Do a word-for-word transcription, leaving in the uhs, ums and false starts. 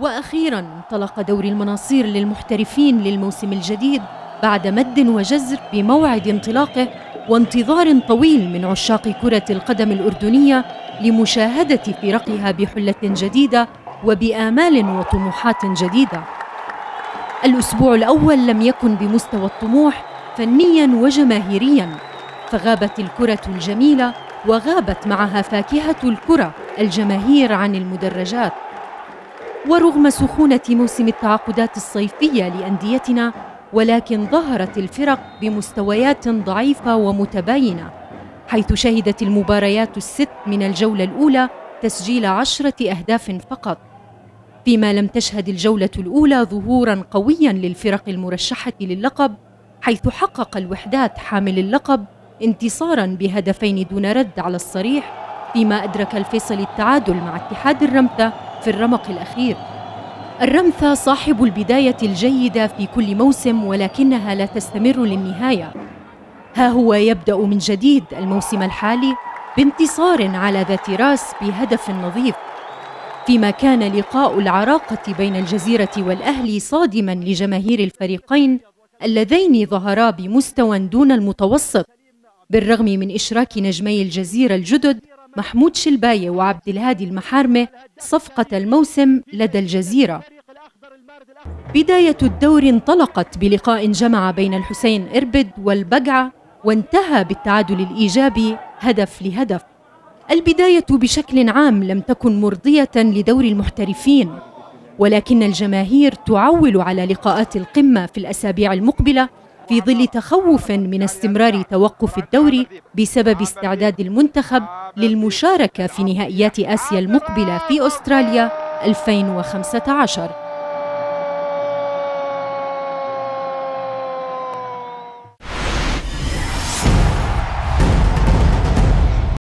وأخيراً انطلق دوري المناصير للمحترفين للموسم الجديد بعد مد وجزر بموعد انطلاقه وانتظار طويل من عشاق كرة القدم الأردنية لمشاهدة فرقها بحلة جديدة وبآمال وطموحات جديدة. الأسبوع الأول لم يكن بمستوى الطموح فنياً وجماهيرياً، فغابت الكرة الجميلة وغابت معها فاكهة الكرة الجماهير عن المدرجات. ورغم سخونة موسم التعاقدات الصيفية لأنديتنا، ولكن ظهرت الفرق بمستويات ضعيفة ومتباينة، حيث شهدت المباريات الست من الجولة الأولى تسجيل عشرة أهداف فقط، فيما لم تشهد الجولة الأولى ظهوراً قوياً للفرق المرشحة للقب، حيث حقق الوحدات حامل اللقب انتصاراً بهدفين دون رد على الصريح، فيما أدرك الفيصل التعادل مع اتحاد الرمثة في الرمق الأخير. الرمثة صاحب البداية الجيدة في كل موسم، ولكنها لا تستمر للنهاية. ها هو يبدأ من جديد الموسم الحالي بانتصار على ذات راس بهدف نظيف، فيما كان لقاء العراقة بين الجزيرة والأهلي صادماً لجماهير الفريقين اللذين ظهرا بمستوى دون المتوسط، بالرغم من إشراك نجمي الجزيرة الجدد محمود شلباية وعبد الهادي المحارمة صفقة الموسم لدى الجزيرة. بداية الدور انطلقت بلقاء جمع بين الحسين إربد والبقعة، وانتهى بالتعادل الإيجابي هدف لهدف. البداية بشكل عام لم تكن مرضية لدور المحترفين، ولكن الجماهير تعول على لقاءات القمة في الأسابيع المقبلة في ظل تخوف من استمرار توقف الدوري بسبب استعداد المنتخب للمشاركة في نهائيات آسيا المقبلة في أستراليا ألفين وخمسة عشر.